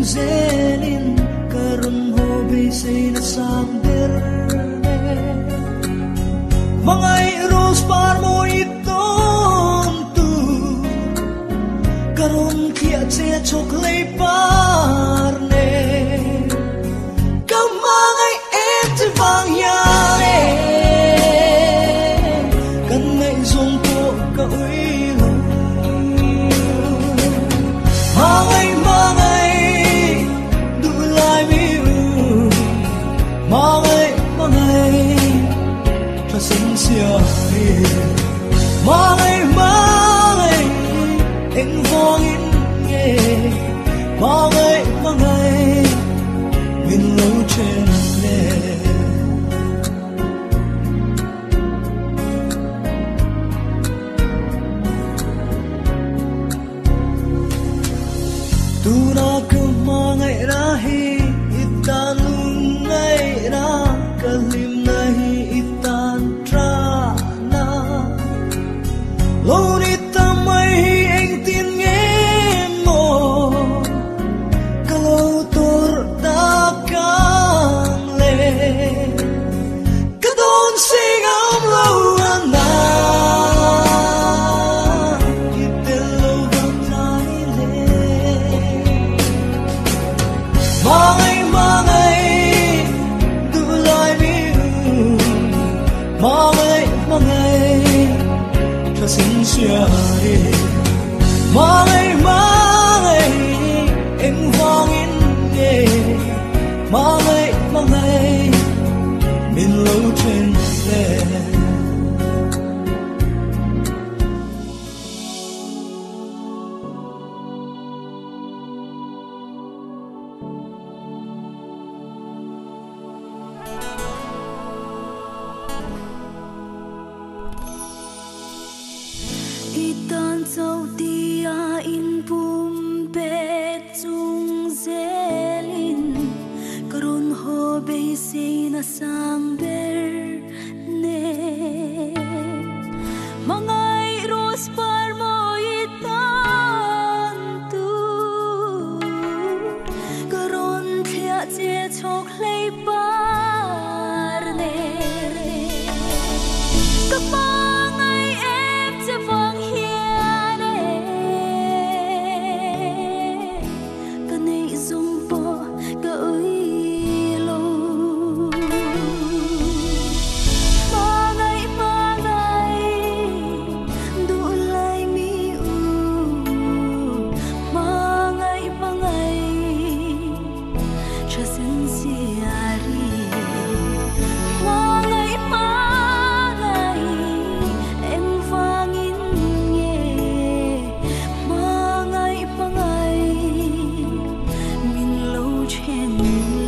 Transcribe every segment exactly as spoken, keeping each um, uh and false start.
zelin karon hobi say nasamder mga iros par mo iton tu karon kia che choklay parne kamangay et bang yare kan ngay zong po ka uy mangay mangay dulay mi mangay mangay pasensya mangay mangay em vongin nghe mangay mangay min lâu trên lệ tu na cứ mangay rahi itan ngay ra kalim nahi itan tra na lâu đi ta mây anh tin nghe mồ kalau tur ta càng lệ cái đón sinh ấm lâu na kita lâu gặp lại lệ mangay mangay dulay mi mangay mangay pasensya mangay mangay em vongin nghe mangay mangay min lâu trên lệ itan châu tia in pum pe chung zelin karon ho be say na sang ber ne mangay ros par mo itan tu karon thia che chok lay par ne kapangay em che vang hiền ka nei zum po ka ui lo mangay mangay du lai mi u mangay mangay cha sen siari mangay mangay em vangin nghe mangay mangay min lâu trên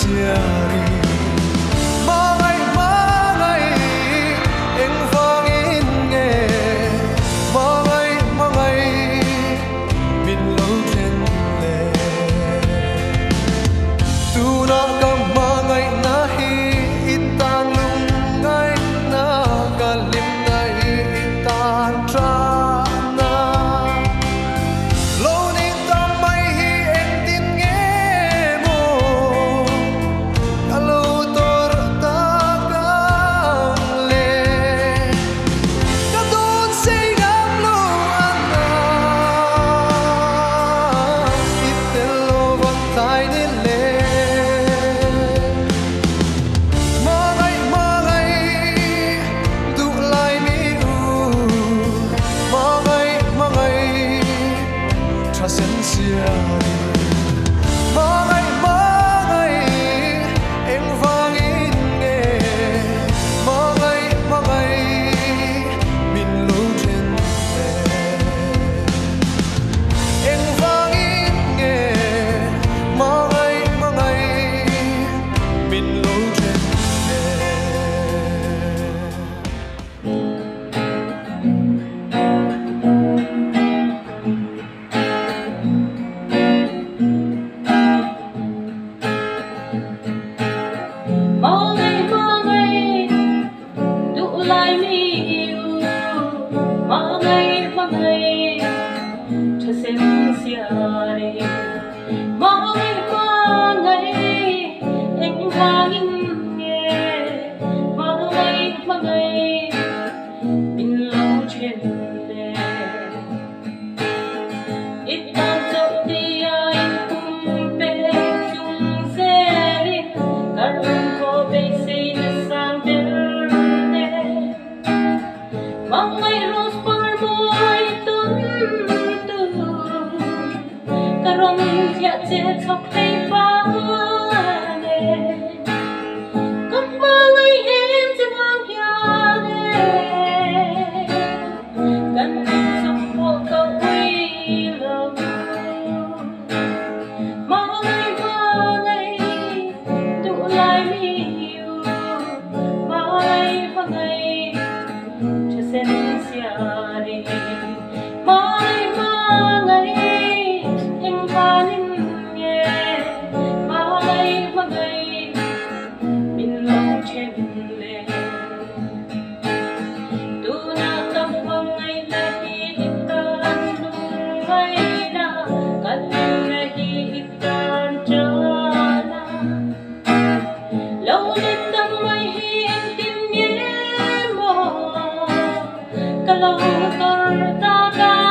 siari mangai mangai eng vangin nge mangai mangai min lo ten le tu na ka mangai na hi itan lung ngai na galim na hi itan tra mangai mangai eng vangin nge mangai mangai min lo ten le eng vangin nge mangai mangai min lo ten le mangai mangai du lai mi yêu mangai mangai cho xem sia đi mangai mangai anh vangin nghe mangai mangai min lo chen le ít tan cho đi ai cùng pe chung se đi karun ko be say na sang berde mangai ros par boy tun tu karun ya che chok hay pa ne kam mangai em che wang ya ne kan sum po ka wi lo mangai mangai du lai mi yêu mangai mangai cho xem sia đi mangai mangai em vanin nghe mangai mangai min lo chen le tu na kam mangai la hi tan lung ngai na kan na hi tan chana lâu lên tâm mai hi anh tin nhé mò cả lâu tor ta ca